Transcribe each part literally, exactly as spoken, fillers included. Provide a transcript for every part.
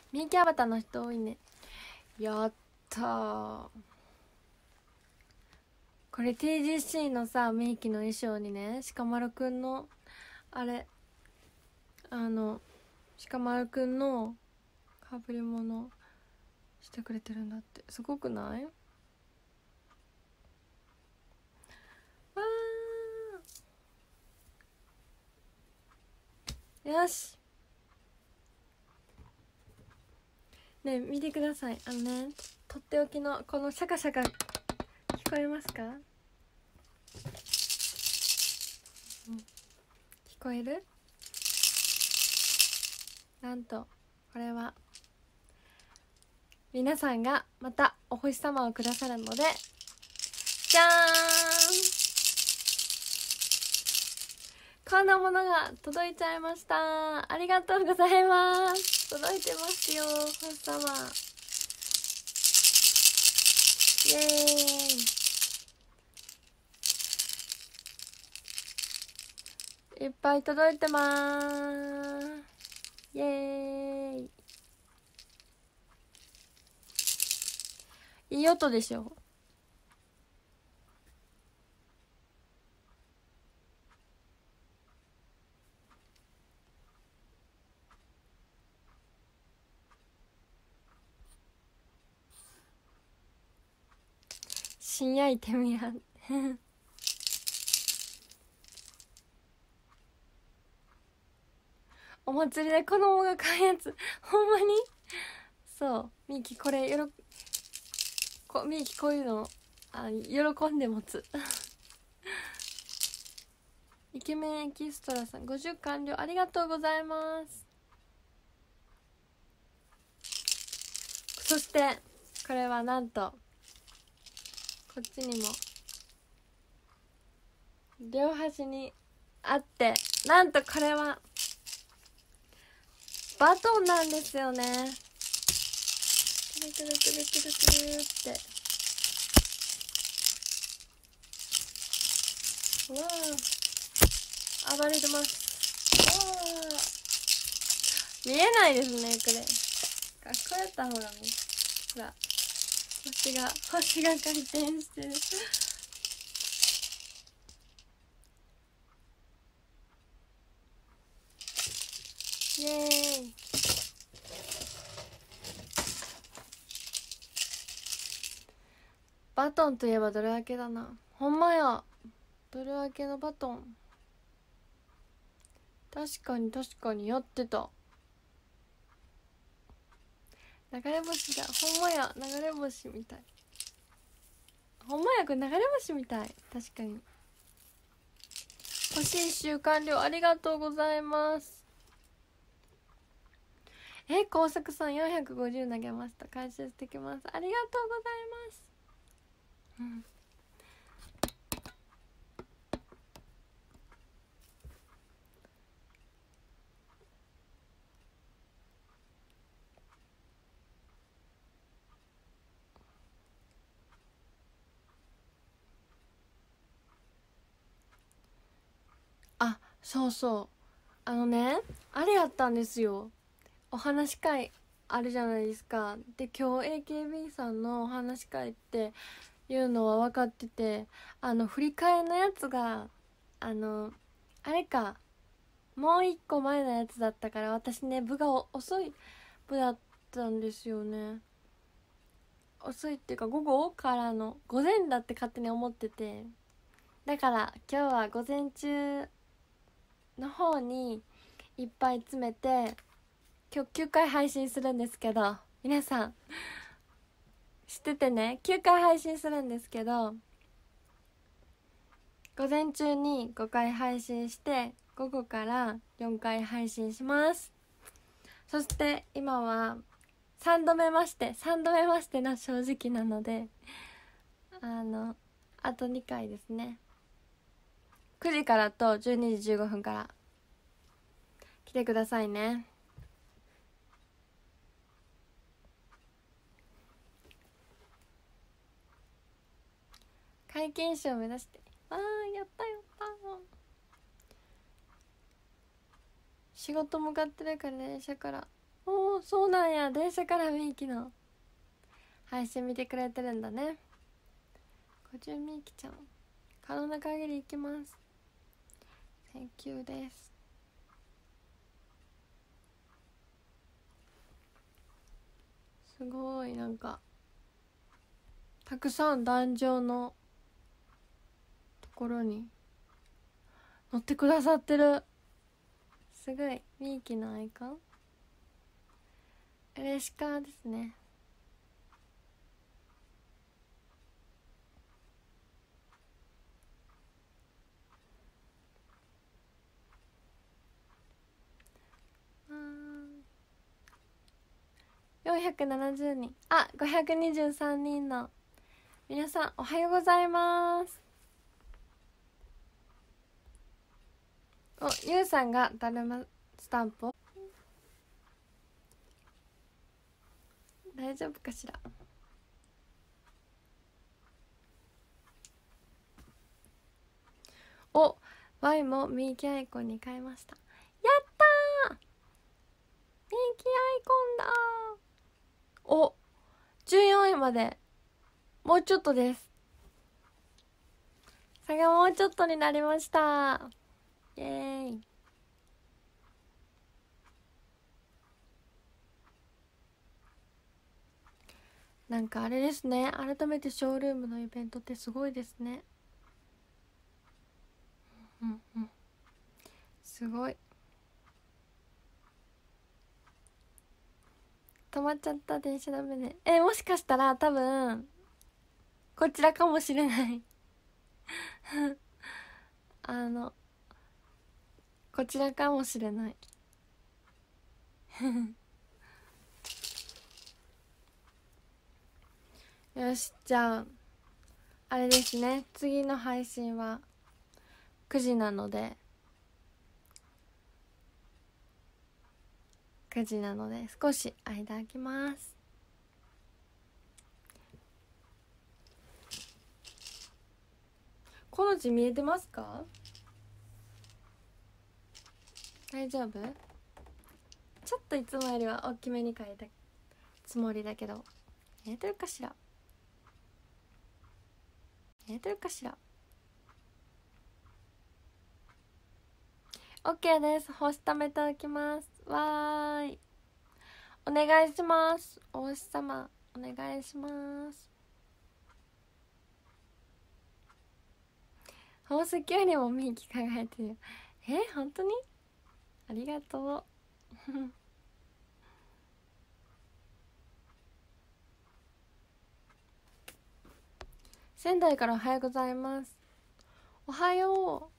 ミーキャバタの人多いね。やったー。これ ティージーシー のさミーキの衣装にね、鹿丸くんのあれ、あの鹿丸くんのかぶり物してくれてるんだって。すごくない？わー、よしねえ見てください。あのね、とっておきのこのシャカシャカ、聞こえますか？聞こえる？なんとこれは皆さんがまたお星様をくださるので、じゃーん、こんなものが届いちゃいました。ありがとうございます。届いてますよ、星様。イエーイ、いっぱい届いてまーす。イエーイ、いい音でしょ。新アイテムやお祭りで子供が買うやつ、ほんまにそう。ミキこれよろこミキこういうのあ喜んで持つイケメンエキストラさんごじゅう完了、ありがとうございます。そしてこれはなんとこっちにも両端にあって、なんとこれはバトンなんですよね。くるくるくるくるくるってうわー暴れてます。見えないですねこれ。かっこよった方が見ほら星が星が回転してるイエーイ。バトンといえばドラ明けだな。ほんまや、ドラ明けのバトン。確かに確かにやってた。流れ星だ。ほんまや、流れ星みたい。ほんまや、これ流れ星みたい。確かに。星一周完了、ありがとうございます。え、高速さんよんひゃくごじゅう投げました。回収してきます。ありがとうございます。うん。あ、そうそう。あのね、あれやったんですよ。お話し会あるじゃないですか。で、今日 エーケービー さんのお話し会っていうのは分かってて、あの振り替えのやつがあのあれかもう一個前のやつだったから、私ね部が遅い部だったんですよね。遅いっていうか午後からの午前だって勝手に思ってて、だから今日は午前中の方にいっぱい詰めて今日きゅうかい配信するんですけど、皆さん知っててね、きゅうかい配信するんですけど、午前中にごかい配信して午後からよんかい配信します。そして今はさんどめましてさんどめましての正直なので、あのあとにかいですね。くじからとじゅうにじじゅうごふんから来てくださいね。皆勤賞を目指して、あーやったやった。仕事向かってるから電車から、おおー、そうなんや。電車からみーきの配信見てくれてるんだね。ごじゅうみーきちゃん、可能な限り行きます。センキューです。すごい、なんかたくさん壇上のところに乗ってくださってる。すごい。みーきのアイコン嬉しかですね。よんひゃくななじゅうにん、あ、ごひゃくにじゅうさんにんの皆さん、おはようございます。お、ゆうさんがだるまスタンプを、大丈夫かしら。お、Y もミーキアイコンに変えました。やったー、ミーキアイコンだー。お、じゅうよんいまでもうちょっとです。差がもうちょっとになりました。イエーイ。なんかあれですね、改めてショールームのイベントってすごいですね。うんうん、すごい。止まっちゃった、電車ダメで。え、もしかしたら多分こちらかもしれないあのこちらかもしれないよし、じゃああれですね、次の配信はくじなのでくじなので少し間空きます。この字見えてますか？大丈夫？ちょっといつもよりは大きめに書いたつもりだけど、見えてるかしら？見えてるかしら？ OK です。星貯めておきます。わーい、お願いします。お星様お願いします。宝石よりもミーキ輝いてる。え、本当にありがとう仙台からおはようございます。おはよう。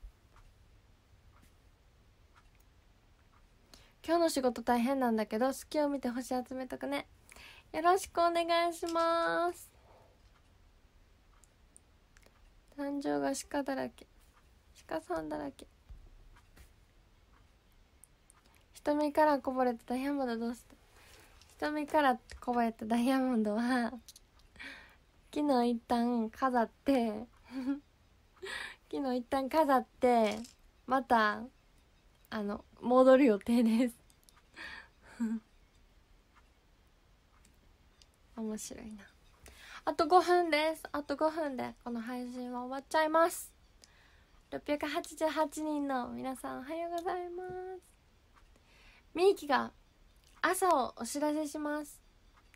今日の仕事大変なんだけど、隙を見て星集めとくね。よろしくお願いします。誕生が鹿だらけ、鹿さんだらけ。瞳からこぼれたダイヤモンドどうした？瞳からこぼれたダイヤモンドは昨日一旦飾って昨日一旦飾ってまたあの戻る予定です面白いな。あとごふんです。あとごふんでこの配信は終わっちゃいます。ろっぴゃくはちじゅうはちにんの皆さん、おはようございます。みーきが朝をお知らせします。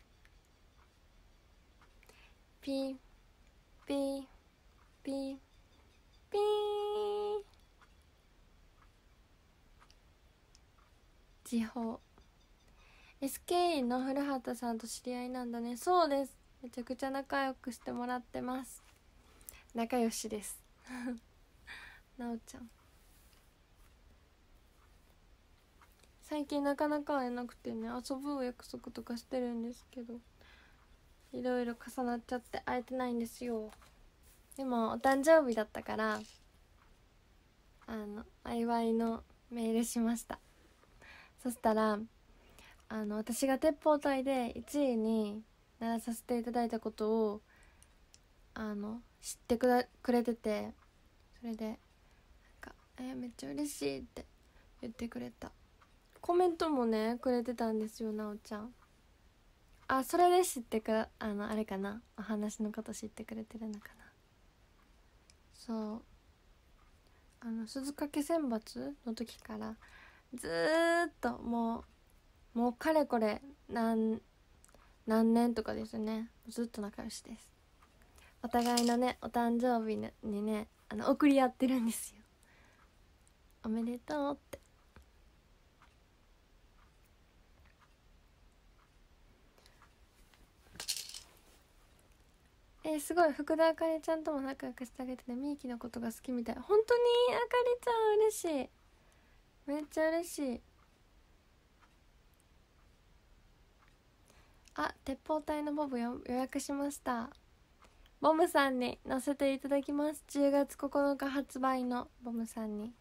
ピーピーピーピー、時報。 エスケーイー の古畑さんと知り合いなんだね。そうです、めちゃくちゃ仲良くしてもらってます。仲良しですなおちゃん、最近なかなか会えなくてね、遊ぶ約束とかしてるんですけど、いろいろ重なっちゃって会えてないんですよ。でもお誕生日だったからあのお祝いのメールしました。そしたらあの私が鉄砲隊でいちいにならさせていただいたことをあの知ってくだくれてて、それでなんか「えー、めっちゃ嬉しい」って言ってくれた。 コメントもねくれてたんですよ、なおちゃん。あ、それで知ってくあのあれかな、お話のこと知ってくれてるのかな。そう、あの鈴懸選抜の時からずーっともうもうかれこれ何何年とかですね、ずっと仲良しです。お互いのねお誕生日にねあの送り合ってるんですよ、おめでとうって。えー、すごい、福田あかりちゃんとも仲良くしてあげてね、みーきのことが好きみたい。本当にあかりちゃん嬉しい、めっちゃ嬉しい。あ、鉄砲隊のボブよ予約しました。ボムさんに載せていただきます。じゅうがつここのか発売のボムさんに。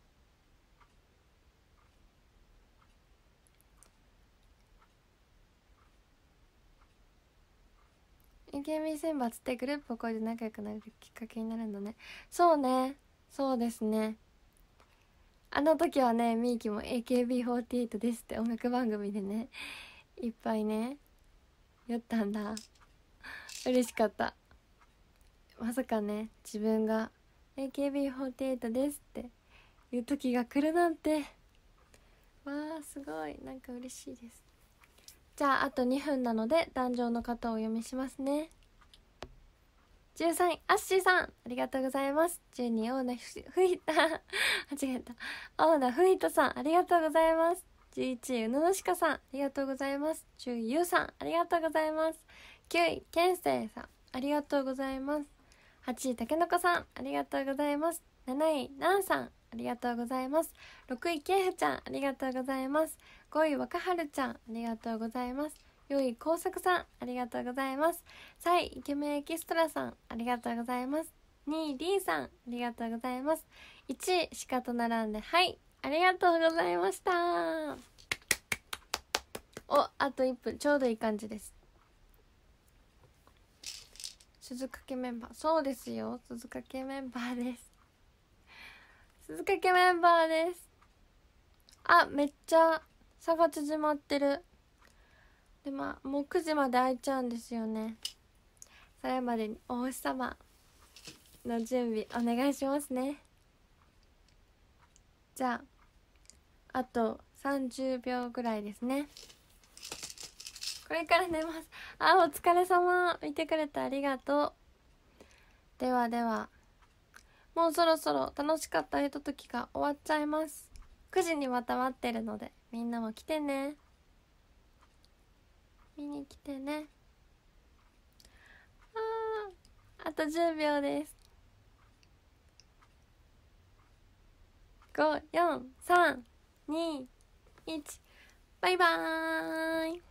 エーケービー 選抜ってグループを超えて仲良くなるきっかけになるんだね。そうね、そうですね。あの時はね、みーきも エーケービーフォーティーエイト ですって音楽番組でねいっぱいね言ったんだ。嬉しかった。まさかね自分が エーケービーフォーティーエイト ですっていう時が来るなんて、わーすごい、なんか嬉しいです。じゃああとにふんなので壇上の方をお読みしますね。じゅうさんいアッシーさんありがとうございます。じゅうにいオーナふいた間違えたオーナふいとさんありがとうございます。じゅういちいうぬのしかさんありがとうございます。じゅういゆうさんありがとうございます。きゅういけんせいさんありがとうございます。はちいたけのこさんありがとうございます。なないなんさんありがとうございます。ろくいけいふちゃんありがとうございます。ごいわかはるちゃんありがとうございます。よいこうさくさんありがとうございます。さんいイケメンエキストラさんありがとうございます。にいりーさんありがとうございます。いちいしかと並んではいありがとうございました。お、あといっぷんちょうどいい感じです。鈴懸メンバー、そうですよ、鈴懸メンバーです。鈴懸メンバーです。あ、めっちゃ差が縮まってる。でまあもうくじまで開いちゃうんですよね。それまでにお星様の準備お願いしますね。じゃああとさんじゅうびょうぐらいですね。これから寝ます。あ、お疲れ様。見てくれてありがとう。ではではもうそろそろ楽しかったひとときが終わっちゃいます。くじにまた待ってるのでみんなも来てね、見に来てね。あーあとじゅうびょうです。ご、よん、さん、に、いちバイバーイ。